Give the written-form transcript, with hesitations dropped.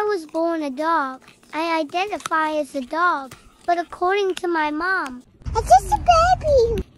was born a dog, I identify as a dog. But according to my mom, it's just a baby.